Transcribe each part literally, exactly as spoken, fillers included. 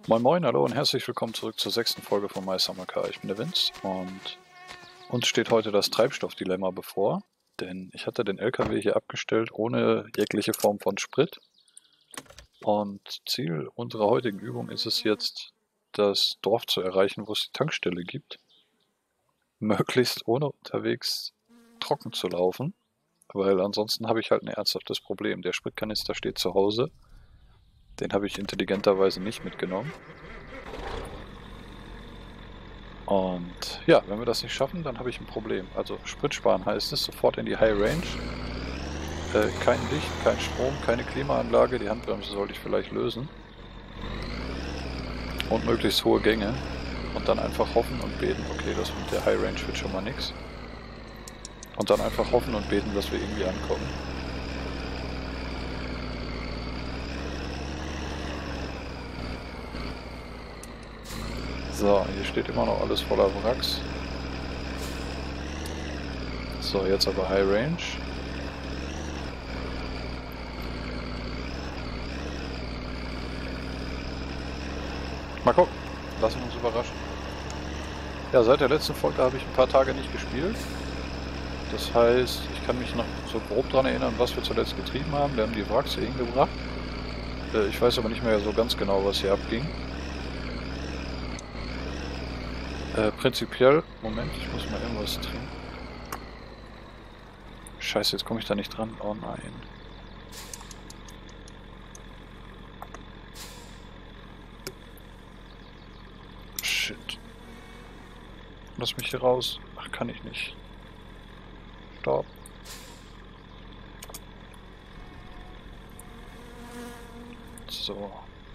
Moin Moin, hallo und herzlich willkommen zurück zur sechsten Folge von My Summer Car. Ich bin der Vince und uns steht heute das Treibstoffdilemma bevor, denn ich hatte den L K W hier abgestellt ohne jegliche Form von Sprit. Und Ziel unserer heutigen Übung ist es jetzt, das Dorf zu erreichen, wo es die Tankstelle gibt, möglichst ohne unterwegs trocken zu laufen, weil ansonsten habe ich halt ein ernsthaftes Problem. Der Spritkanister steht zu Hause. Den habe ich intelligenterweise nicht mitgenommen. Und ja, wenn wir das nicht schaffen, dann habe ich ein Problem. Also Sprit sparen heißt es, sofort in die High Range. Äh, kein Licht, kein Strom, keine Klimaanlage. Die Handbremse sollte ich vielleicht lösen. Und möglichst hohe Gänge. Und dann einfach hoffen und beten. Okay, das mit der High Range wird schon mal nix. Und dann einfach hoffen und beten, dass wir irgendwie ankommen. So, hier steht immer noch alles voller Wracks. So, jetzt aber High Range. Mal gucken, lassen wir uns überraschen. Ja, seit der letzten Folge habe ich ein paar Tage nicht gespielt. Das heißt, ich kann mich noch so grob daran erinnern, was wir zuletzt getrieben haben. Wir haben die Wracks hier hingebracht. Ich weiß aber nicht mehr so ganz genau, was hier abging. Äh, prinzipiell, Moment, ich muss mal irgendwas trinken. Scheiße, jetzt komme ich da nicht dran. Oh nein. Shit. Lass mich hier raus. Ach, kann ich nicht. Stopp. So.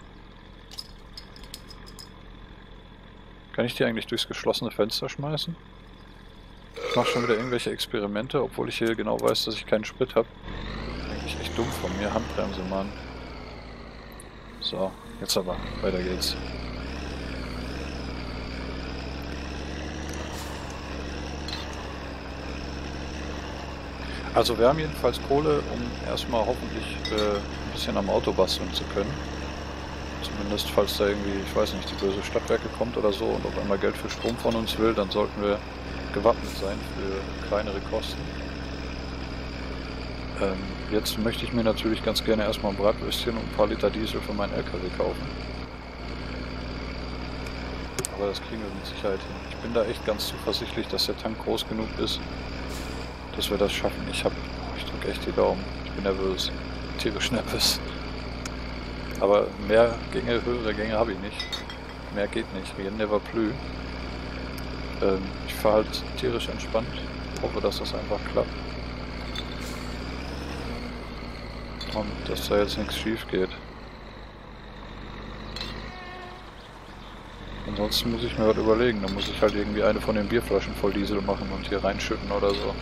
Kann ich die eigentlich durchs geschlossene Fenster schmeißen? Ich mache schon wieder irgendwelche Experimente, obwohl ich hier genau weiß, dass ich keinen Sprit habe. Eigentlich echt dumm von mir. Handbremse, Mann. So, jetzt aber. Weiter geht's. Also wir haben jedenfalls Kohle, um erstmal hoffentlich äh, ein bisschen am Auto basteln zu können. Zumindest falls da irgendwie, ich weiß nicht, die böse Stadtwerke kommt oder so und auf einmal Geld für Strom von uns will, dann sollten wir gewappnet sein für kleinere Kosten. Ähm, jetzt möchte ich mir natürlich ganz gerne erstmal ein Bratwürstchen und ein paar Liter Diesel für meinen L K W kaufen. Aber das kriegen wir mit Sicherheit hin. Ich bin da echt ganz zuversichtlich, dass der Tank groß genug ist, dass wir das schaffen. Ich hab, ich drücke echt die Daumen. Ich bin nervös. Tierisch nervös. Aber mehr Gänge, höhere Gänge habe ich nicht. Mehr geht nicht. Rien never plus. Ähm, ich fahre halt tierisch entspannt. Hoffe, dass das einfach klappt. Und dass da jetzt nichts schief geht. Ansonsten muss ich mir was überlegen. Dann muss ich halt irgendwie eine von den Bierflaschen voll Diesel machen und hier reinschütten oder so.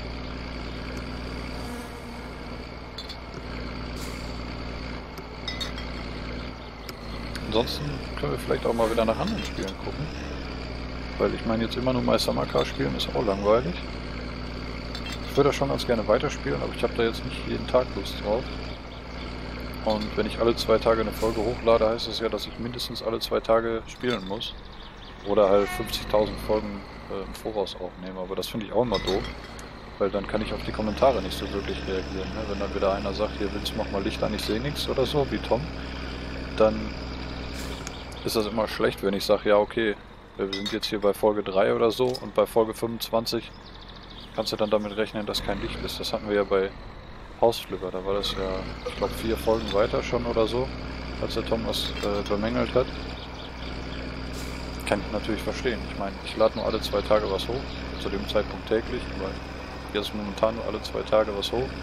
Ansonsten können wir vielleicht auch mal wieder nach anderen Spielen gucken. Weil ich meine, jetzt immer nur My Summer Car spielen ist auch langweilig. Ich würde das schon ganz gerne weiterspielen, aber ich habe da jetzt nicht jeden Tag Lust drauf. Und wenn ich alle zwei Tage eine Folge hochlade, heißt das ja, dass ich mindestens alle zwei Tage spielen muss. Oder halt fünfzigtausend Folgen äh, im Voraus aufnehmen, aber das finde ich auch immer doof. Weil dann kann ich auf die Kommentare nicht so wirklich reagieren. Ne? Wenn dann wieder einer sagt, hier Vince, mach mal Licht an, ich sehe nichts oder so, wie Tom, dann ist das immer schlecht, wenn ich sage, ja okay, wir sind jetzt hier bei Folge drei oder so und bei Folge fünfundzwanzig kannst du dann damit rechnen, dass kein Licht ist. Das hatten wir ja bei Hausflipper, da war das ja, ich glaube, vier Folgen weiter schon oder so, als der Tom was äh, bemängelt hat. Kann ich natürlich verstehen. Ich meine, ich lade nur alle zwei Tage was hoch, zu dem Zeitpunkt täglich, aber jetzt momentan nur alle zwei Tage was hoch.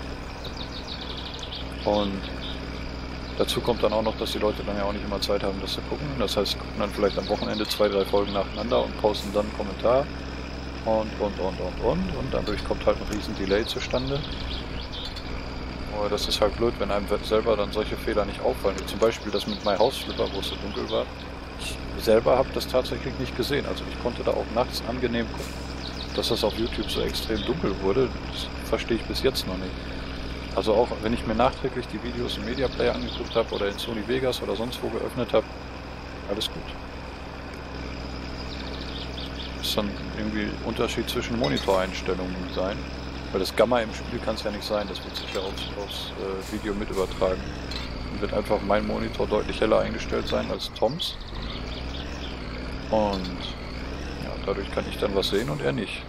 Und dazu kommt dann auch noch, dass die Leute dann ja auch nicht immer Zeit haben, das zu gucken. Das heißt, sie gucken dann vielleicht am Wochenende zwei, drei Folgen nacheinander und posten dann einen Kommentar. Und, und, und, und, und. Und dadurch kommt halt ein riesen Delay zustande. Aber das ist halt blöd, wenn einem selber dann solche Fehler nicht auffallen. Wie zum Beispiel das mit My House Flipper, wo es so dunkel war. Ich selber habe das tatsächlich nicht gesehen. Also ich konnte da auch nachts angenehm gucken. Dass das auf YouTube so extrem dunkel wurde, das verstehe ich bis jetzt noch nicht. Also auch wenn ich mir nachträglich die Videos im Media Player angeguckt habe oder in Sony Vegas oder sonst wo geöffnet habe, alles gut. Das ist dann irgendwie Unterschied zwischen Monitoreinstellungen sein. Weil das Gamma im Spiel kann es ja nicht sein, das wird sich ja aufs, aufs äh, Video mit übertragen. Dann wird einfach mein Monitor deutlich heller eingestellt sein als Toms. Und ja, dadurch kann ich dann was sehen und er nicht.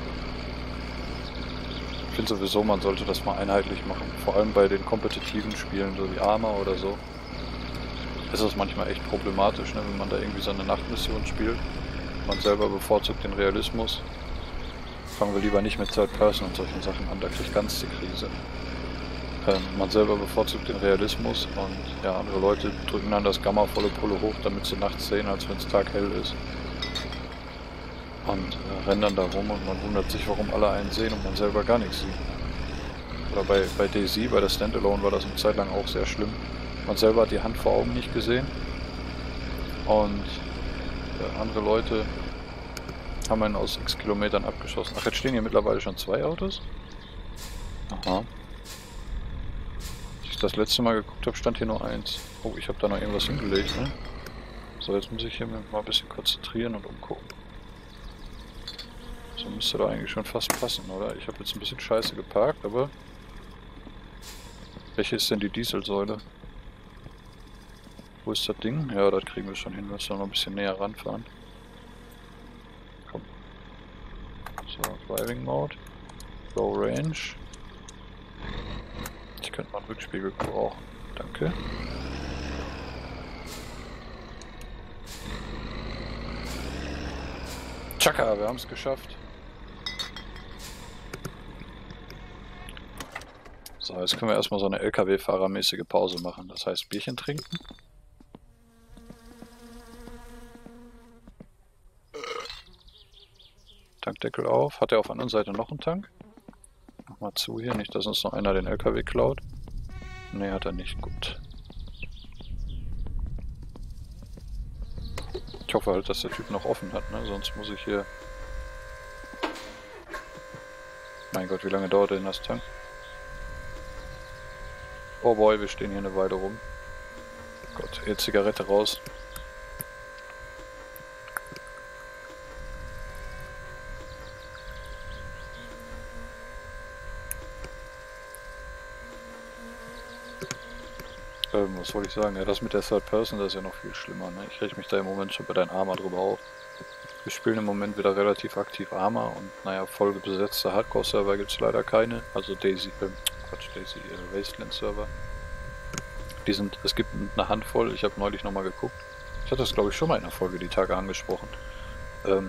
Ich finde sowieso, man sollte das mal einheitlich machen. Vor allem bei den kompetitiven Spielen, so wie Arma oder so, ist es manchmal echt problematisch, ne, wenn man da irgendwie so eine Nachtmission spielt. Man selber bevorzugt den Realismus. Fangen wir lieber nicht mit Third Person und solchen Sachen an, da kriegt ganz die Krise. Ähm, man selber bevorzugt den Realismus und ja, andere Leute drücken dann das Gamma volle Pulle hoch, damit sie nachts sehen, als wenn es taghell ist. Und äh, rennen dann da rum und man wundert sich, warum alle einen sehen und man selber gar nichts sieht. Oder bei, bei DayZ, bei der Standalone war das eine Zeit lang auch sehr schlimm. Man selber hat die Hand vor Augen nicht gesehen und äh, andere Leute haben einen aus x Kilometern abgeschossen. Ach, jetzt stehen hier mittlerweile schon zwei Autos? Aha. Als ich das letzte Mal geguckt habe, stand hier nur eins. Oh, ich habe da noch irgendwas hingelegt, ne? So, jetzt muss ich hier mal ein bisschen konzentrieren und umgucken. So müsste da eigentlich schon fast passen, oder? Ich habe jetzt ein bisschen scheiße geparkt, aber... Welche ist denn die Dieselsäule? Wo ist das Ding? Ja, das kriegen wir schon hin. Wir müssen noch ein bisschen näher ranfahren. Komm. So, Driving Mode. Low Range. Ich könnte mal einen Rückspiegel gebrauchen. Danke. Tschakka, wir haben es geschafft. So, jetzt können wir erstmal so eine L K W-Fahrermäßige Pause machen. Das heißt, Bierchen trinken. Tankdeckel auf. Hat er auf der anderen Seite noch einen Tank? Mach mal zu hier, nicht, dass uns noch einer den L K W klaut. Ne, hat er nicht. Gut. Ich hoffe halt, dass der Typ noch offen hat, ne? Sonst muss ich hier... Mein Gott, wie lange dauert denn das Tank? Oh boy, wir stehen hier eine Weile rum. Gott, hier Zigarette raus. Ähm, was wollte ich sagen? Ja, das mit der Third Person, das ist ja noch viel schlimmer, ne? Ich reg mich da im Moment schon bei deinem Arma drüber auf. Wir spielen im Moment wieder relativ aktiv Arma und naja, voll besetzte Hardcore-Server gibt es leider keine. Also DayZ, äh, Quatsch, DayZ, äh, Wasteland-Server. Die sind, es gibt eine Handvoll, ich habe neulich nochmal geguckt. Ich hatte das glaube ich schon mal in der Folge die Tage angesprochen. Ähm,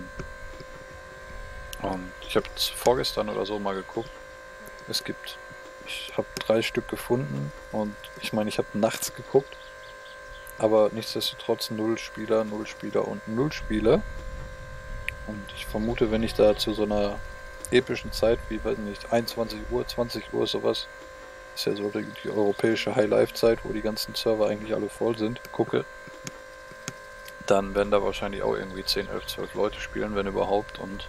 und ich habe vorgestern oder so mal geguckt. Es gibt, ich habe drei Stück gefunden und ich meine, ich habe nachts geguckt. Aber nichtsdestotrotz null Spieler, null Spieler und null Spieler. Und ich vermute, wenn ich da zu so einer epischen Zeit wie, weiß nicht, einundzwanzig Uhr, zwanzig Uhr sowas, ist ja so die, die europäische High-Life-Zeit, wo die ganzen Server eigentlich alle voll sind, gucke, dann werden da wahrscheinlich auch irgendwie zehn, elf, zwölf Leute spielen, wenn überhaupt. Und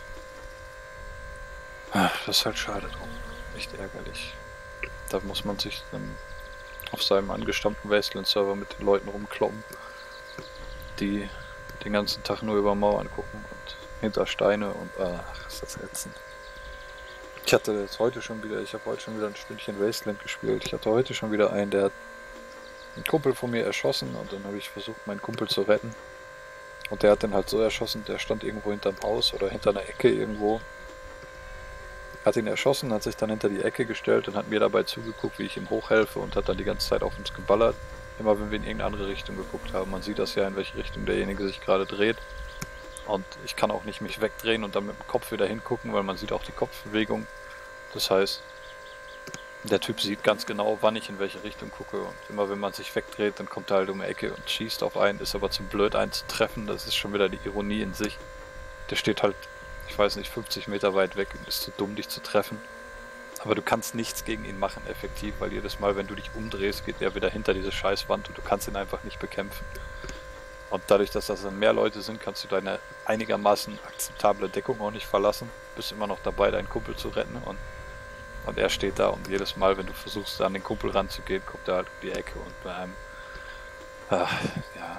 ach, das ist halt schade drum. Echt ärgerlich. Da muss man sich dann auf seinem angestammten Wasteland-Server mit den Leuten rumkloppen, die den ganzen Tag nur über Mauern gucken und hinter Steine und ach, ist das ätzend. Ich hatte jetzt heute schon wieder, ich habe heute schon wieder ein Stündchen Wasteland gespielt. Ich hatte heute schon wieder einen, der hat einen Kumpel von mir erschossen und dann habe ich versucht, meinen Kumpel zu retten. Und der hat den halt so erschossen, der stand irgendwo hinterm Haus oder hinter einer Ecke irgendwo. Er hat ihn erschossen, hat sich dann hinter die Ecke gestellt und hat mir dabei zugeguckt, wie ich ihm hochhelfe und hat dann die ganze Zeit auf uns geballert. Immer wenn wir in irgendeine andere Richtung geguckt haben. Man sieht das ja, in welche Richtung derjenige sich gerade dreht. Und ich kann auch nicht mich wegdrehen und dann mit dem Kopf wieder hingucken, weil man sieht auch die Kopfbewegung. Das heißt, der Typ sieht ganz genau, wann ich in welche Richtung gucke. Und immer wenn man sich wegdreht, dann kommt er halt um die Ecke und schießt auf einen, ist aber zu blöd, einen zu treffen. Das ist schon wieder die Ironie in sich. Der steht halt, ich weiß nicht, fünfzig Meter weit weg und ist zu dumm, dich zu treffen. Aber du kannst nichts gegen ihn machen, effektiv, weil jedes Mal, wenn du dich umdrehst, geht er wieder hinter diese Scheißwand und du kannst ihn einfach nicht bekämpfen. Und dadurch, dass das dann mehr Leute sind, kannst du deine einigermaßen akzeptable Deckung auch nicht verlassen. Bist immer noch dabei, deinen Kumpel zu retten und, und er steht da und jedes Mal, wenn du versuchst, an den Kumpel ranzugehen, kommt er halt um die Ecke und bei einem, ach, ja,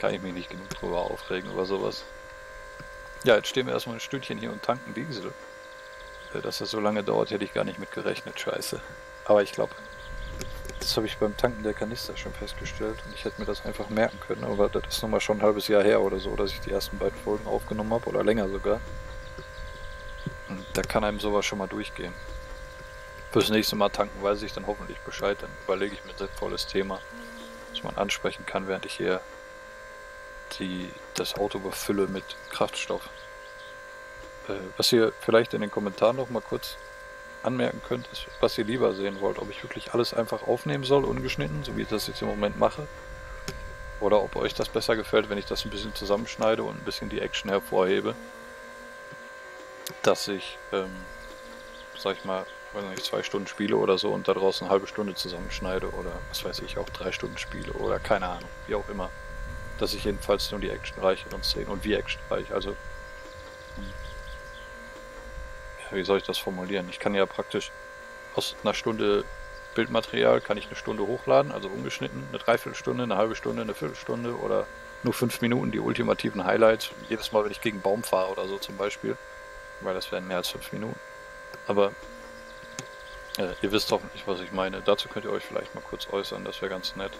kann ich mich nicht genug drüber aufregen über sowas. Ja, jetzt stehen wir erstmal ein Stündchen hier und tanken Diesel. Dass das so lange dauert, hätte ich gar nicht mit gerechnet, scheiße. Aber ich glaube, das habe ich beim Tanken der Kanister schon festgestellt und ich hätte mir das einfach merken können, aber das ist nun mal schon ein halbes Jahr her oder so, dass ich die ersten beiden Folgen aufgenommen habe oder länger sogar. Und da kann einem sowas schon mal durchgehen. Fürs nächste Mal tanken weiß ich dann hoffentlich Bescheid, dann überlege ich mir ein sinnvolles Thema, das man ansprechen kann, während ich hier die, das Auto befülle mit Kraftstoff. Äh, was ihr vielleicht in den Kommentaren noch mal kurz anmerken könnt, ist, was ihr lieber sehen wollt. Ob ich wirklich alles einfach aufnehmen soll, ungeschnitten, so wie ich das jetzt im Moment mache. Oder ob euch das besser gefällt, wenn ich das ein bisschen zusammenschneide und ein bisschen die Action hervorhebe. Dass ich, ähm, sag ich mal, weiß nicht, zwei Stunden spiele oder so und da draußen eine halbe Stunde zusammenschneide oder was weiß ich, auch drei Stunden spiele oder keine Ahnung, wie auch immer. Dass ich jedenfalls nur die actionreichen und Szenen und wie actionreich, also ja, wie soll ich das formulieren? Ich kann ja praktisch aus einer Stunde Bildmaterial kann ich eine Stunde hochladen, also ungeschnitten, eine Dreiviertelstunde, eine halbe Stunde, eine Viertelstunde oder nur fünf Minuten, die ultimativen Highlights, jedes Mal, wenn ich gegen einen Baum fahre oder so zum Beispiel, weil das wären mehr als fünf Minuten. Aber äh, ihr wisst hoffentlich, was ich meine. Dazu könnt ihr euch vielleicht mal kurz äußern, das wäre ganz nett.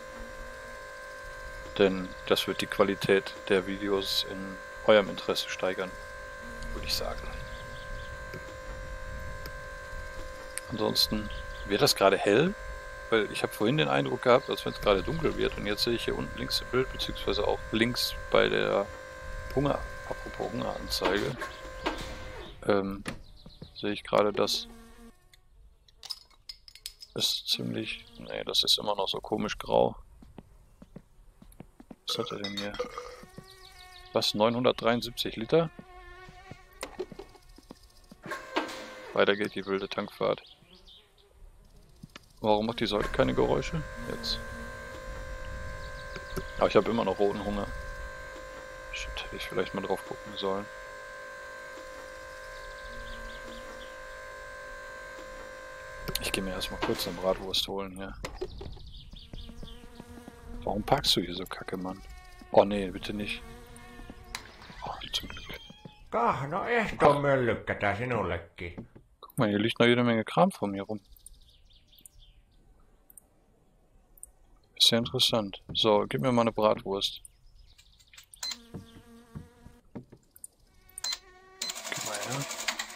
Denn das wird die Qualität der Videos in eurem Interesse steigern, würde ich sagen. Ansonsten wird das gerade hell, weil ich habe vorhin den Eindruck gehabt, als wenn es gerade dunkel wird. Und jetzt sehe ich hier unten links im Bild, beziehungsweise auch links bei der Hunger, apropos Hungeranzeige, ähm, sehe ich gerade, dass es ziemlich, nee, das ist immer noch so komisch grau. Was hat er denn hier? Was, neunhundertdreiundsiebzig Liter? Weiter geht die wilde Tankfahrt. Warum macht die Säule keine Geräusche? Jetzt. Aber ich habe immer noch roten Hunger. Shit, hätte ich vielleicht mal drauf gucken sollen. Ich gehe mir erstmal kurz eine Bratwurst holen hier. Warum parkst du hier so kacke, Mann? Oh nee, bitte nicht. Oh, zum Glück. Kah, no ehto möllykkätä sinullekin. Guck mal, hier liegt noch jede Menge Kram vor mir rum. Ist ja interessant. So, gib mir mal eine Bratwurst. Gib mal her.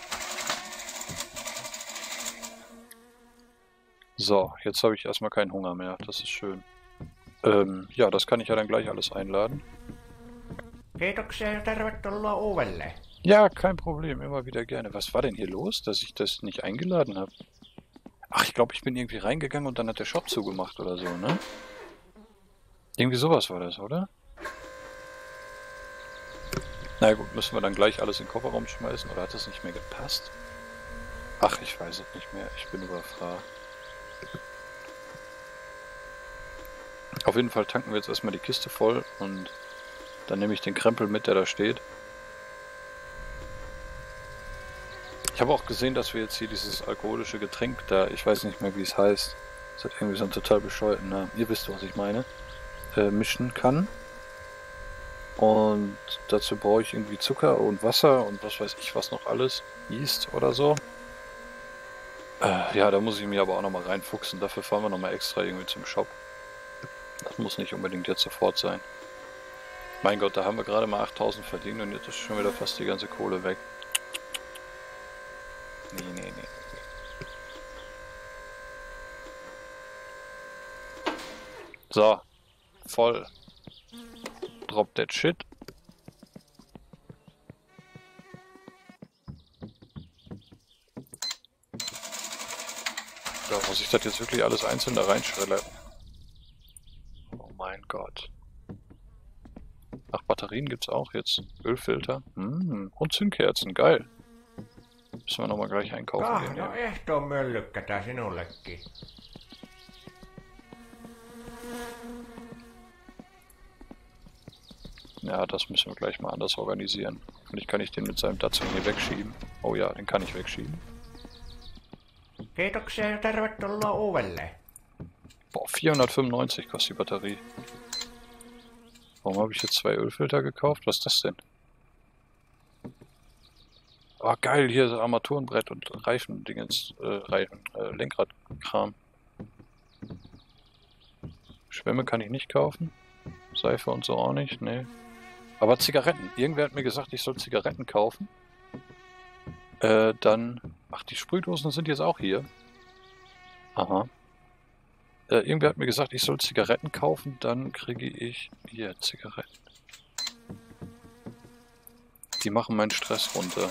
So, jetzt habe ich erstmal keinen Hunger mehr. Das ist schön. Ähm, ja, das kann ich ja dann gleich alles einladen. Kiitoksia ja tervetuloa uudelleen. Ja, kein Problem, immer wieder gerne. Was war denn hier los, dass ich das nicht eingeladen habe? Ach, ich glaube, ich bin irgendwie reingegangen und dann hat der Shop zugemacht oder so, ne? Irgendwie sowas war das, oder? Na gut, müssen wir dann gleich alles in den Kofferraum schmeißen, oder hat das nicht mehr gepasst? Ach, ich weiß es nicht mehr, ich bin überfragt. Auf jeden Fall tanken wir jetzt erstmal die Kiste voll und dann nehme ich den Krempel mit, der da steht. Ich habe auch gesehen, dass wir jetzt hier dieses alkoholische Getränk da, ich weiß nicht mehr wie es heißt, das hat irgendwie so einen total bescheuerten Namen, ihr wisst, was ich meine, äh, mischen kann. Und dazu brauche ich irgendwie Zucker und Wasser und was weiß ich was noch alles, Yeast oder so. Äh, ja, da muss ich mir aber auch nochmal reinfuchsen, dafür fahren wir nochmal extra irgendwie zum Shop. Das muss nicht unbedingt jetzt sofort sein. Mein Gott, da haben wir gerade mal achttausend verdient und jetzt ist schon wieder fast die ganze Kohle weg. Nee, nee, nee, nee. So. Voll. Drop that shit. Ja, muss ich das jetzt wirklich alles einzeln da reinschrellen? Oh mein Gott. Ach, Batterien gibt's auch jetzt. Ölfilter. Hm, und Zündkerzen, geil. Müssen wir nochmal gleich einkaufen Kah, gehen. no Ja. ehto möllykkätä sinullekin. Ja, das müssen wir gleich mal anders organisieren. Vielleicht kann ich den mit seinem Datsun hier wegschieben. Oh ja, den kann ich wegschieben. Kiitoksia ja tervetuloa uudelleen. Boah, vierhundertfünfundneunzig kostet die Batterie. Warum habe ich jetzt zwei Ölfilter gekauft? Was ist das denn? Ah, geil, hier ist Armaturenbrett und Reifendingens, äh, Reifen, äh, Lenkradkram. Schwämme kann ich nicht kaufen. Seife und so auch nicht, nee. Aber Zigaretten. Irgendwer hat mir gesagt, ich soll Zigaretten kaufen. Äh, dann... Ach, die Sprühdosen sind jetzt auch hier. Aha. Äh, irgendwer hat mir gesagt, ich soll Zigaretten kaufen, dann kriege ich... Hier, Zigaretten. Die machen meinen Stress runter.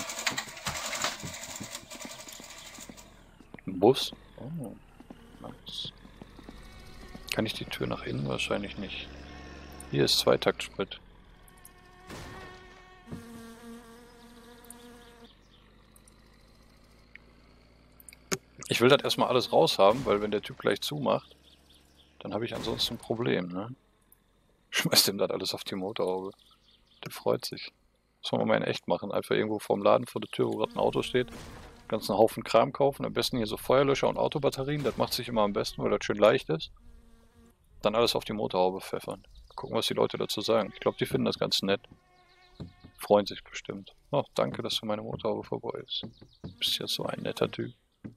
Ein Bus? Oh, nice. Kann ich die Tür nach innen? Wahrscheinlich nicht. Hier ist Zweitaktssprit. Ich will das erstmal alles raushaben, weil wenn der Typ gleich zumacht, dann habe ich ansonsten ein Problem, ne? Schmeißt ihm das alles auf die Motorhaube. Der freut sich. Das wollen wir mal in echt machen. Einfach irgendwo vorm Laden vor der Tür, wo gerade ein Auto steht. Ganzen Haufen Kram kaufen. Am besten hier so Feuerlöscher und Autobatterien. Das macht sich immer am besten, weil das schön leicht ist. Dann alles auf die Motorhaube pfeffern. Gucken, was die Leute dazu sagen. Ich glaube, die finden das ganz nett. Freuen sich bestimmt. Oh, danke, dass du meine Motorhaube vorbei ist. Du bist ja so ein netter Typ.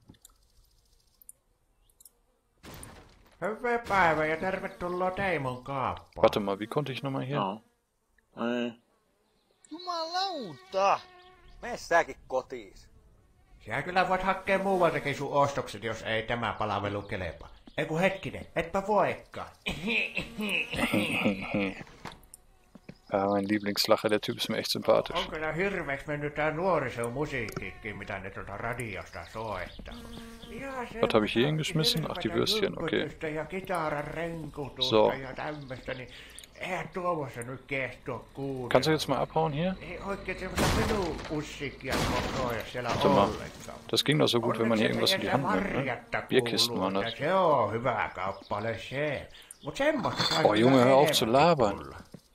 Hyvää päivää ja tervetuloa Teimon kaappaan. Warte mal, wie konnte ich nochmal hier? No. Ei. Jumalauta! Mene säkin kotiis. Sä kyllä voit hakea muualtakin sun ostokset, jos ei tämä palvelu kelpaa. Ei kun hetkinen, etpä voikaan. Ja, mein Lieblingslacher, der Typ ist mir echt sympathisch. On kyllä hirveeksi mennyt tää nuorisomusiikkikin, mitä ne tuota radiosta soittaa. Was habe ich hier hingeschmissen? Ach, die Würstchen, okay. Ja kitaran renkutusta So. ja tämmöstä, niin eihän tuossa nyt kestoa kuunnella. Kannst du jetzt mal abhauen hier? Ei oikein semmoista minun musiikkia koko jos siellä Warte mal. ollenkaan. Das ging doch so gut, wenn man hier irgendwas in die Hand nimmt, ne? Bierkisten waren das. Se on hyvä kappale se. Mut semmoista... Oh Junge, hör auf zu labern.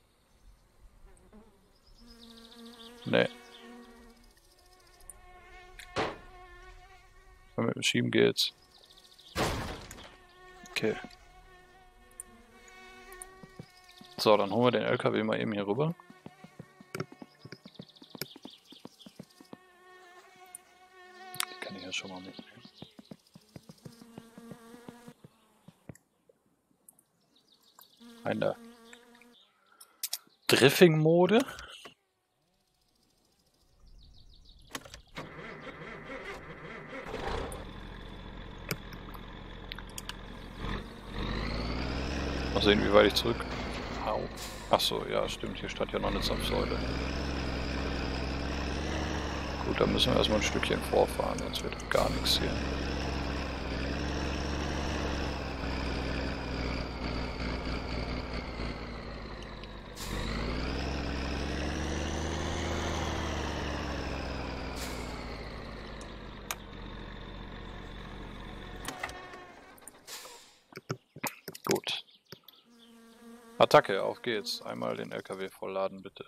Nee. Mit dem Schieben geht's. Okay. So, dann holen wir den L K W mal eben hier rüber. Die kann ich ja schon mal mitnehmen. Eine Drifting-Mode. Mal sehen, wie weit ich zurück... Au. Achso, ja, stimmt, hier stand ja noch eine Zapfsäule. Gut, dann müssen wir erstmal ein Stückchen vorfahren, sonst wird gar nichts hier. Gut. Attacke, auf geht's. Einmal den L K W vollladen, bitte.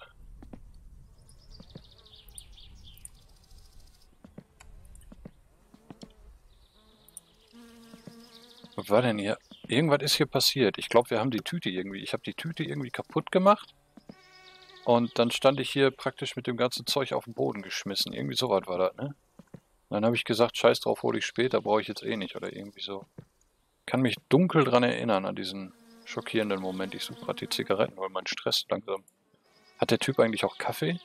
Was war denn hier? Irgendwas ist hier passiert. Ich glaube, wir haben die Tüte irgendwie... Ich habe die Tüte irgendwie kaputt gemacht. Und dann stand ich hier praktisch mit dem ganzen Zeug auf den Boden geschmissen. Irgendwie sowas war das, ne? Und dann habe ich gesagt, scheiß drauf, hole ich später, brauche ich jetzt eh nicht. Oder irgendwie so. Kann mich dunkel dran erinnern, an diesen schockierenden Moment. Ich suche gerade die Zigaretten, weil mein Stress langsam... Hat der Typ eigentlich auch Kaffee?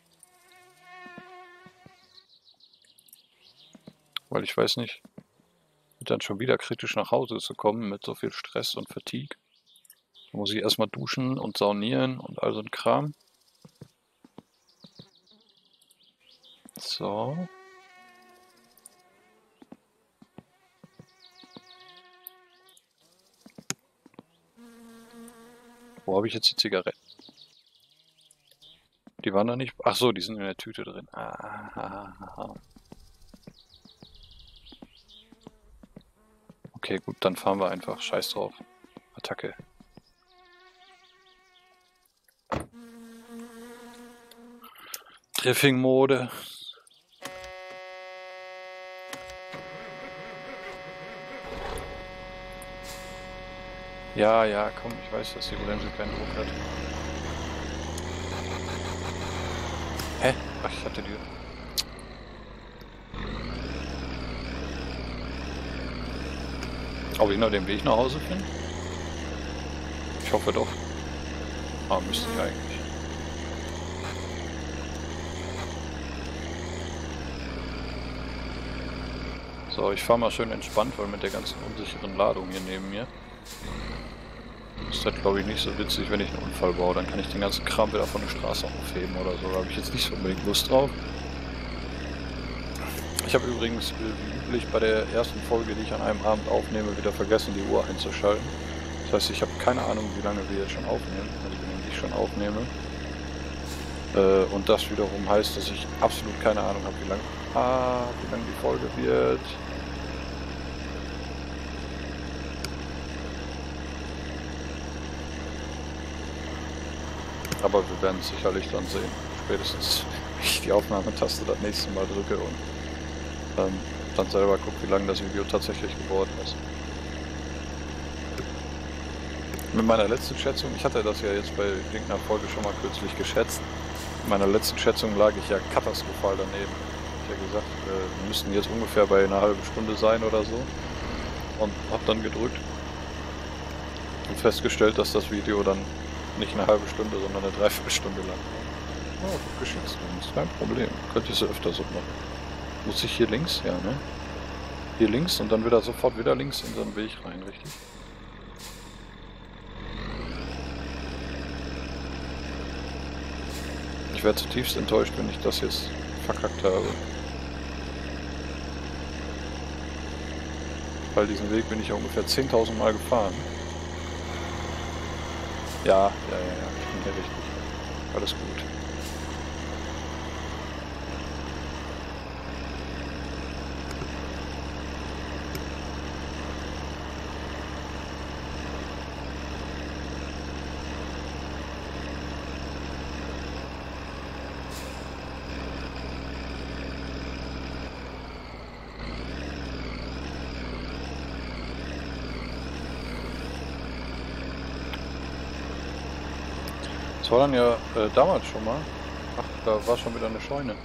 Weil ich weiß nicht, dann schon wieder kritisch nach Hause zu kommen mit so viel Stress und Fatigue. Da muss ich erstmal duschen und saunieren und all so ein Kram. So. Wo habe ich jetzt die Zigaretten? Die waren da nicht... Ach so, die sind in der Tüte drin. Ah, okay, gut, dann fahren wir einfach. Scheiß drauf. Attacke. Drifting-Mode. Ja, ja, komm, ich weiß, dass die Bremse keinen Druck hat. Hä? Ach, ich hatte die... Ob ich noch den Weg nach Hause finde? Ich hoffe doch. Ah, müsste ich eigentlich. So, ich fahre mal schön entspannt, weil mit der ganzen unsicheren Ladung hier neben mir ist das, glaube ich, nicht so witzig, wenn ich einen Unfall baue. Dann kann ich den ganzen Kram wieder von der Straße aufheben oder so. Da habe ich jetzt nicht so unbedingt Lust drauf. Ich habe übrigens, wie üblich, bei der ersten Folge, die ich an einem Abend aufnehme, wieder vergessen, die Uhr einzuschalten. Das heißt, ich habe keine Ahnung, wie lange wir jetzt schon aufnehmen, also wie lange ich schon aufnehme. Äh, und das wiederum heißt, dass ich absolut keine Ahnung habe, wie lange ah, wie lang die Folge wird. Aber wir werden es sicherlich dann sehen. Spätestens, wenn ich die Aufnahmetaste das nächste Mal drücke und ähm, dann selber gucke, wie lange das Video tatsächlich geworden ist. Mit meiner letzten Schätzung, ich hatte das ja jetzt bei irgendeiner Folge schon mal kürzlich geschätzt. In meiner letzten Schätzung lag ich ja katastrophal daneben. Ich habe gesagt, äh, wir müssten jetzt ungefähr bei einer halben Stunde sein oder so. Und habe dann gedrückt und festgestellt, dass das Video dann nicht eine halbe Stunde, sondern eine Dreiviertelstunde lang war. Oh, gut geschätzt, das ist kein Problem. Könnte ich so öfter so machen. Muss ich hier links? Ja, ne? Hier links und dann wieder sofort wieder links in so einen Weg rein, richtig? Ich wäre zutiefst enttäuscht, wenn ich das jetzt verkackt habe. Weil diesen Weg bin ich ja ungefähr zehntausend Mal gefahren. Ja, ja, ja, ja, ich bin hier richtig. Alles gut. Das war dann ja äh, damals schon mal. Ach, da war schon wieder eine Scheune.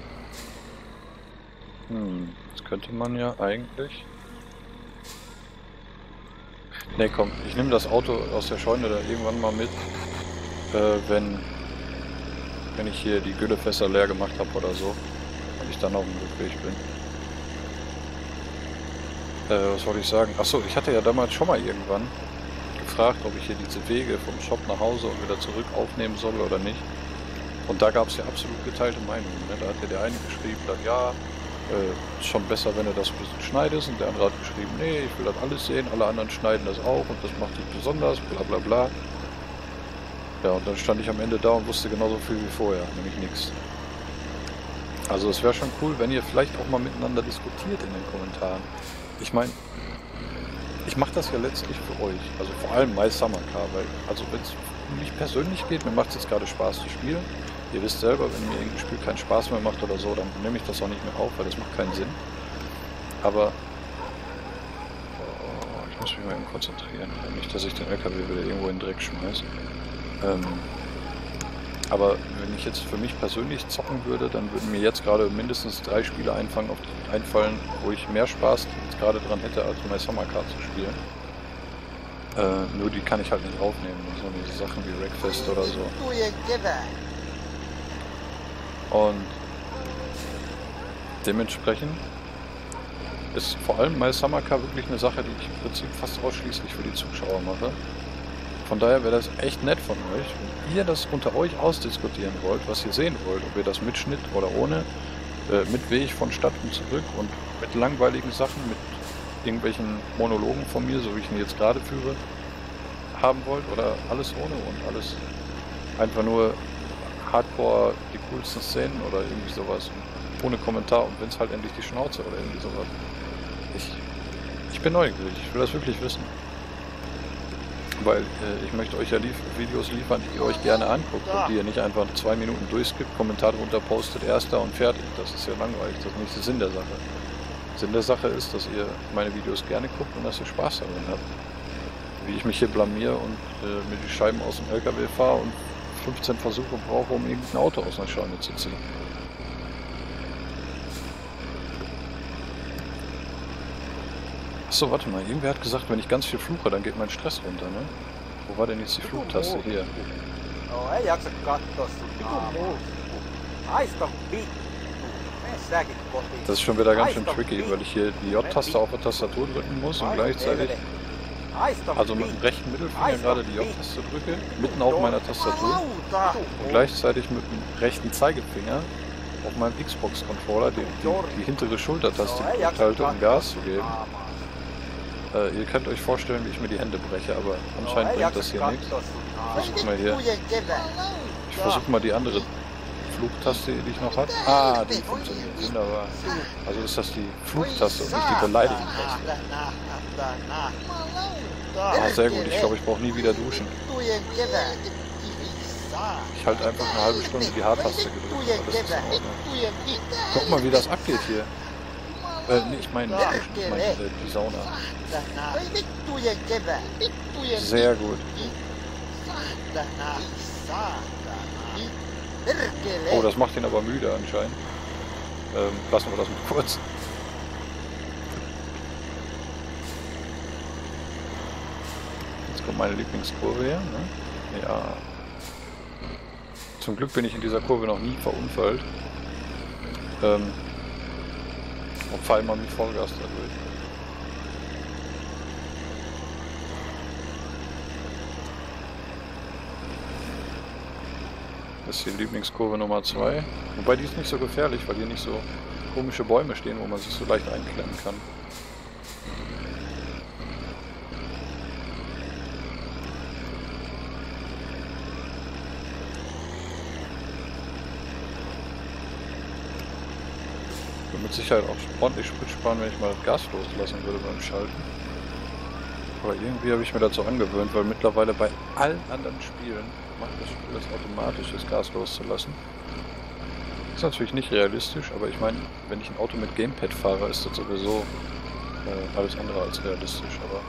Hm, das könnte man ja eigentlich... Ne, komm, ich nehme das Auto aus der Scheune da irgendwann mal mit, äh, wenn, wenn ich hier die Güllefässer leer gemacht habe oder so. Und ich dann auf dem Rückweg bin. Äh, was wollte ich sagen? Achso, ich hatte ja damals schon mal irgendwann gefragt, ob ich hier diese Wege vom Shop nach Hause und wieder zurück aufnehmen soll oder nicht. Und da gab es ja absolut geteilte Meinungen. Ne? Da hat ja der eine geschrieben, dann, ja, äh, ist schon besser, wenn du das ein bisschen schneidest. Und der andere hat geschrieben, nee, ich will das alles sehen, alle anderen schneiden das auch und das macht dich besonders, bla bla bla. Ja, und dann stand ich am Ende da und wusste genauso viel wie vorher, nämlich nichts. Also es wäre schon cool, wenn ihr vielleicht auch mal miteinander diskutiert in den Kommentaren. Ich meine, ich mache das ja letztlich für euch, also vor allem My Summer Car, weil, also wenn es um mich persönlich geht, mir macht es jetzt gerade Spaß zu spielen. Ihr wisst selber, wenn mir irgendein Spiel keinen Spaß mehr macht oder so, dann nehme ich das auch nicht mehr auf, weil das macht keinen Sinn. Aber, oh, ich muss mich mal eben konzentrieren, nicht, dass ich den L K W wieder irgendwo in den Dreck schmeiße. Ähm, aber wenn ich jetzt für mich persönlich zocken würde, dann würden mir jetzt gerade mindestens drei Spiele einfallen, auf die, einfallen, wo ich mehr Spaß jetzt gerade dran hätte, als My Summer Car zu spielen. Äh, nur die kann ich halt nicht aufnehmen, so diese Sachen wie Wreckfest oder so. Und dementsprechend ist vor allem My Summer Car wirklich eine Sache, die ich im Prinzip fast ausschließlich für die Zuschauer mache. Von daher wäre das echt nett von euch, wenn ihr das unter euch ausdiskutieren wollt, was ihr sehen wollt, ob ihr das mit Schnitt oder ohne, äh, mit Weg von Stadt und zurück und mit langweiligen Sachen, mit irgendwelchen Monologen von mir, so wie ich ihn jetzt gerade führe, haben wollt oder alles ohne und alles einfach nur Hardcore, die coolsten Szenen oder irgendwie sowas, ohne Kommentar und wenn es halt endlich die Schnauze oder irgendwie sowas. Ich, ich bin neugierig, ich will das wirklich wissen. Weil äh, ich möchte euch ja lief Videos liefern, die ihr euch gerne anguckt und die ihr nicht einfach zwei Minuten durchskippt, Kommentare drunter postet, erster und fertig. Das ist ja langweilig, das ist nicht der Sinn der Sache. Sinn der Sache ist, dass ihr meine Videos gerne guckt und dass ihr Spaß daran habt. Wie ich mich hier blamier und äh, mir die Scheiben aus dem L K W fahre und fünfzehn Versuche brauche, um irgendein Auto aus einer Scheune zu ziehen. Achso, warte mal. Irgendwer hat gesagt, wenn ich ganz viel fluche, dann geht mein Stress runter, ne? Wo war denn jetzt die Flugtaste? Hier. No ei jaksa kattoo sun naamaa. Haista vittu. Mene säkin kotiin. Das ist schon wieder ganz schön tricky, weil ich hier die J-Taste auf der Tastatur drücken muss und gleichzeitig, also mit dem rechten Mittelfinger gerade die J-Taste drücke, mitten auf meiner Tastatur und gleichzeitig mit dem rechten Zeigefinger auf meinem Xbox-Controller die, die, die hintere Schultertaste gedrückt halte, um Gas zu geben. Äh, ihr könnt euch vorstellen, wie ich mir die Hände breche, aber anscheinend bringt das hier nichts. Ich versuche mal hier. Ich versuche mal die andere Flugtaste, die ich noch habe. Ah, die funktioniert. Wunderbar. Also ist das die Flugtaste und nicht die Beleidigungstaste. Ah, sehr gut. Ich glaube, ich brauche nie wieder duschen. Ich halte einfach eine halbe Stunde die H-Taste gedrückt. Das ist in Ordnung. Guck mal, wie das abgeht hier. Äh, nee, ich meine, ich meine äh, die Sauna. Sehr gut. Oh, das macht ihn aber müde anscheinend. Ähm, lassen wir das mal kurz. Jetzt kommt meine Lieblingskurve her, ne? Ja. Zum Glück bin ich in dieser Kurve noch nie verunfallt. Ähm, und fahre immer mit Vollgas dadurch. Das ist die Lieblingskurve Nummer zwei. Wobei die ist nicht so gefährlich, weil hier nicht so komische Bäume stehen, wo man sich so leicht einklemmen kann. Ich würde mit Sicherheit auch ordentlich Sprit sparen, wenn ich mal das Gas loslassen würde beim Schalten. Aber irgendwie habe ich mir dazu angewöhnt, weil mittlerweile bei allen anderen Spielen macht das Spiel das automatisch, das Gas loszulassen. Ist natürlich nicht realistisch, aber ich meine, wenn ich ein Auto mit Gamepad fahre, ist das sowieso äh, alles andere als realistisch, aber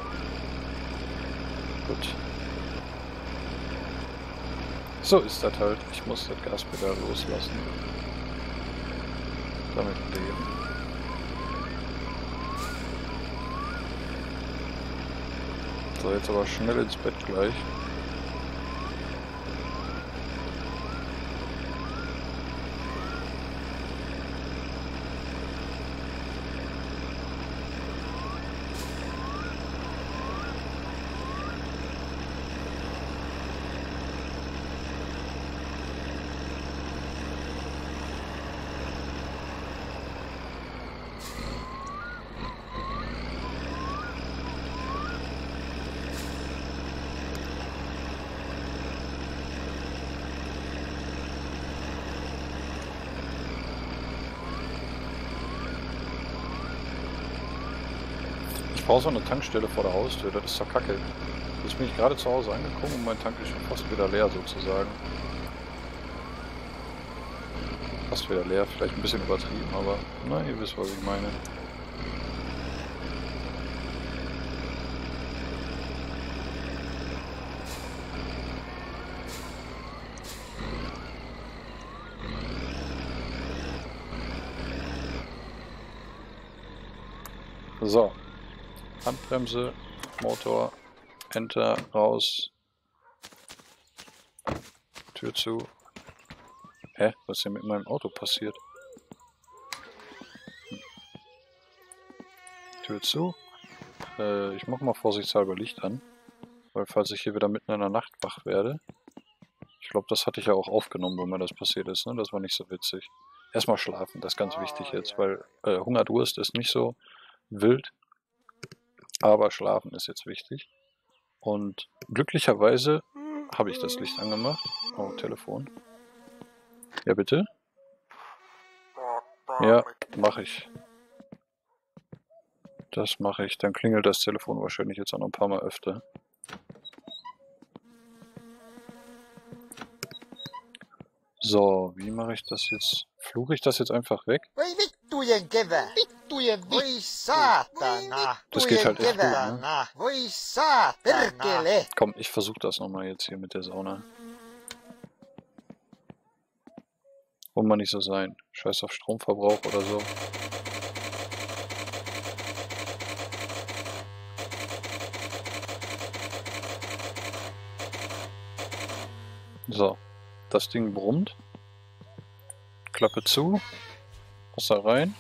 gut. So ist das halt. Ich muss das Gaspedal loslassen. Damit leben. So, jetzt aber schnell ins Bett gleich. Ich brauche so eine Tankstelle vor der Haustür, das ist doch kacke. Jetzt bin ich gerade zu Hause angekommen und mein Tank ist schon fast wieder leer sozusagen. Fast wieder leer, vielleicht ein bisschen übertrieben, aber na, ihr wisst, was ich meine. So. Handbremse, Motor, Enter, raus, Tür zu. Hä? Was ist denn mit meinem Auto passiert? Hm. Tür zu. Äh, ich mache mal vorsichtshalber Licht an, weil falls ich hier wieder mitten in der Nacht wach werde. Ich glaube, das hatte ich ja auch aufgenommen, wo mir das passiert ist, ne? Das war nicht so witzig. Erstmal schlafen, das ist ganz wichtig jetzt, weil äh, Hungerdurst ist nicht so wild. Aber schlafen ist jetzt wichtig. Und glücklicherweise habe ich das Licht angemacht. Oh, Telefon. Ja, bitte? Ja, mache ich. Das mache ich. Dann klingelt das Telefon wahrscheinlich jetzt auch noch ein paar Mal öfter. So, wie mache ich das jetzt? Fluche ich das jetzt einfach weg? Das geht halt echt gut, ne? Komm, ich versuche das nochmal jetzt hier mit der Sauna. Wollen wir nicht so sein. Scheiß auf Stromverbrauch oder so. So, das Ding brummt. Klappe zu. Wasser rein.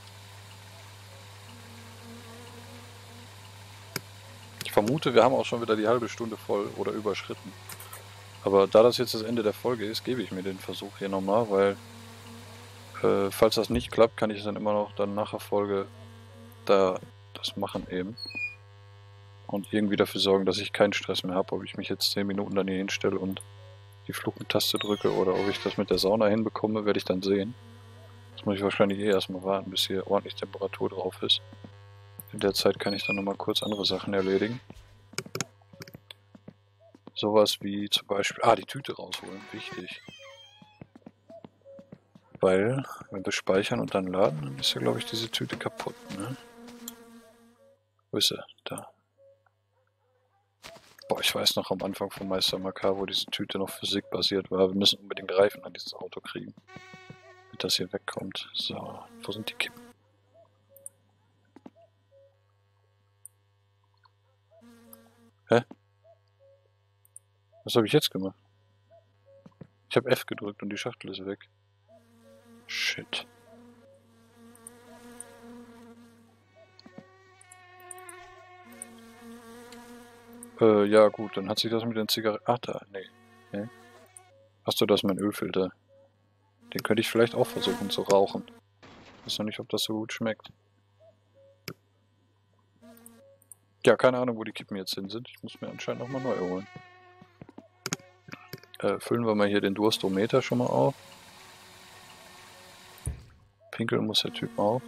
Ich vermute, wir haben auch schon wieder die halbe Stunde voll oder überschritten. Aber da das jetzt das Ende der Folge ist, gebe ich mir den Versuch hier nochmal, weil äh, falls das nicht klappt, kann ich dann immer noch dann nach der Folge da das machen eben. Und irgendwie dafür sorgen, dass ich keinen Stress mehr habe, ob ich mich jetzt zehn Minuten dann hier hinstelle und die Fluchentaste drücke oder ob ich das mit der Sauna hinbekomme, werde ich dann sehen. Das muss ich wahrscheinlich eh erstmal warten, bis hier ordentlich Temperatur drauf ist. In der Zeit kann ich dann nochmal kurz andere Sachen erledigen. Sowas wie zum Beispiel... Ah, die Tüte rausholen. Wichtig. Weil, wenn wir speichern und dann laden, dann ist ja, glaube ich, diese Tüte kaputt, ne? Wo ist sie? Da. Boah, ich weiß noch am Anfang von Meister Makar, wo diese Tüte noch physikbasiert war. Wir müssen unbedingt Reifen an dieses Auto kriegen. Damit das hier wegkommt. So, wo sind die Kippen? Hä? Was habe ich jetzt gemacht? Ich habe F gedrückt und die Schachtel ist weg. Shit. Äh, ja gut, dann hat sich das mit den Zigaretten... Ach da, nee. nee. Hast du das, mein Ölfilter? Den könnte ich vielleicht auch versuchen zu rauchen. Ich weiß noch nicht, ob das so gut schmeckt. Ja, keine Ahnung, wo die Kippen jetzt hin sind. Ich muss mir anscheinend nochmal neu holen. Äh, füllen wir mal hier den Durstometer schon mal auf. Pinkeln muss der Typ auch.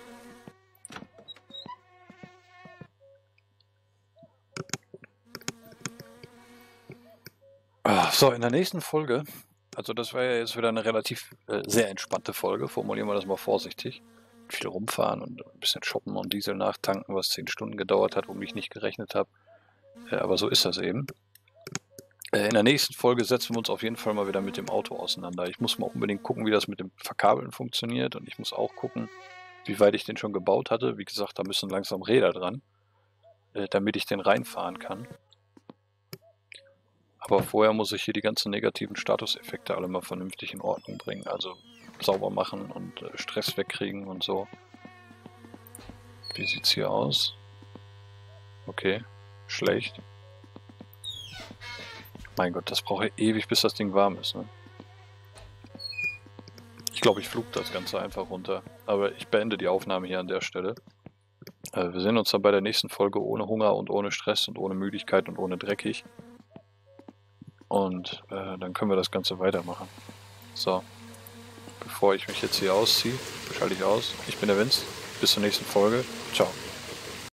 Ah, so, in der nächsten Folge, also das war ja jetzt wieder eine relativ äh, sehr entspannte Folge, formulieren wir das mal vorsichtig. Viel rumfahren und ein bisschen shoppen und Diesel nachtanken, was zehn Stunden gedauert hat, womit ich nicht gerechnet habe. Äh, aber so ist das eben. Äh, in der nächsten Folge setzen wir uns auf jeden Fall mal wieder mit dem Auto auseinander. Ich muss mal unbedingt gucken, wie das mit dem Verkabeln funktioniert und ich muss auch gucken, wie weit ich den schon gebaut hatte. Wie gesagt, da müssen langsam Räder dran, äh, damit ich den reinfahren kann. Aber vorher muss ich hier die ganzen negativen Statuseffekte alle mal vernünftig in Ordnung bringen. Also sauber machen und äh, Stress wegkriegen und so. Wie sieht's hier aus? Okay, schlecht. Mein Gott, das braucht ja ewig, bis das Ding warm ist, ne? Ich glaube, ich flug das Ganze einfach runter. Aber ich beende die Aufnahme hier an der Stelle. Äh, wir sehen uns dann bei der nächsten Folge ohne Hunger und ohne Stress und ohne Müdigkeit und ohne dreckig. Und äh, dann können wir das Ganze weitermachen. So, bevor ich mich jetzt hier ausziehe, schalte ich aus. Ich bin der Vince. Bis zur nächsten Folge. Ciao.